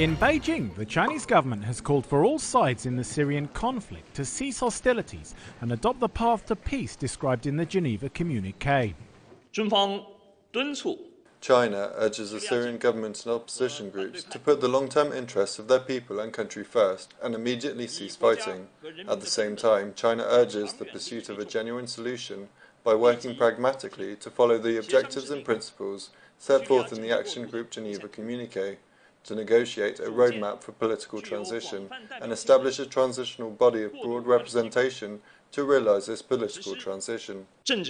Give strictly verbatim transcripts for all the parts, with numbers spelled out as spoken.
In Beijing, the Chinese government has called for all sides in the Syrian conflict to cease hostilities and adopt the path to peace described in the Geneva Communiqué. China urges the Syrian government and opposition groups to put the long-term interests of their people and country first and immediately cease fighting. At the same time, China urges the pursuit of a genuine solution by working pragmatically to follow the objectives and principles set forth in the Action Group Geneva Communiqué, to negotiate a roadmap for political transition and establish a transitional body of broad representation to realize this political transition.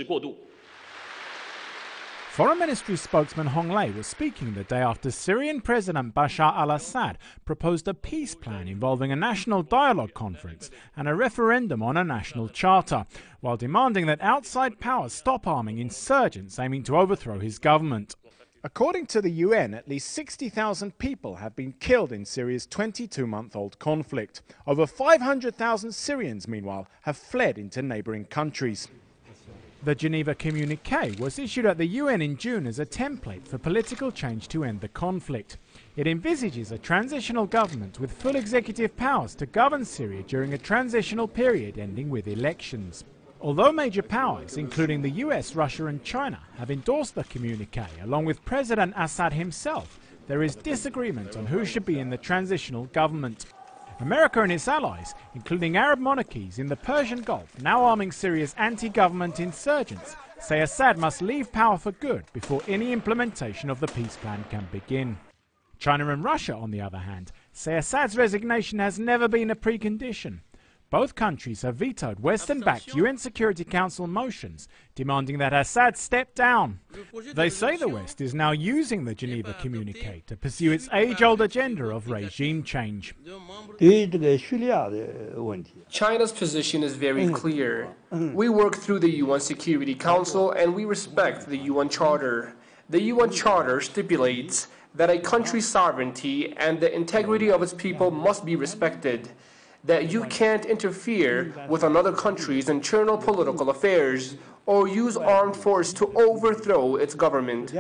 Foreign Ministry spokesman Hong Lei was speaking the day after Syrian President Bashar Al-Assad proposed a peace plan involving a national dialogue conference and a referendum on a national charter, while demanding that outside powers stop arming insurgents aiming to overthrow his government. According to the U N, at least sixty thousand people have been killed in Syria's twenty-two-month-old conflict. Over five hundred thousand Syrians, meanwhile, have fled into neighbouring countries. The Geneva Communiqué was issued at the U N in June as a template for political change to end the conflict. It envisages a transitional government with full executive powers to govern Syria during a transitional period ending with elections. Although major powers, including the U S, Russia and China, have endorsed the communiqué, along with President Assad himself, there is disagreement on who should be in the transitional government. America and its allies, including Arab monarchies in the Persian Gulf, now arming Syria's anti-government insurgents, say Assad must leave power for good before any implementation of the peace plan can begin. China and Russia, on the other hand, say Assad's resignation has never been a precondition. Both countries have vetoed Western-backed U N Security Council motions demanding that Assad step down. They say the West is now using the Geneva Communiqué to pursue its age-old agenda of regime change. China's position is very clear. We work through the U N Security Council and we respect the U N Charter. The U N Charter stipulates that a country's sovereignty and the integrity of its people must be respected, that you can't interfere with another country's internal political affairs or use armed force to overthrow its government.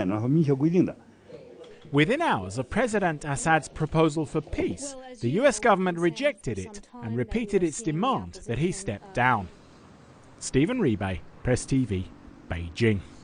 Within hours of President Assad's proposal for peace, the U S government rejected it and repeated its demand that he step down. Stephen Steins, Press T V, Beijing.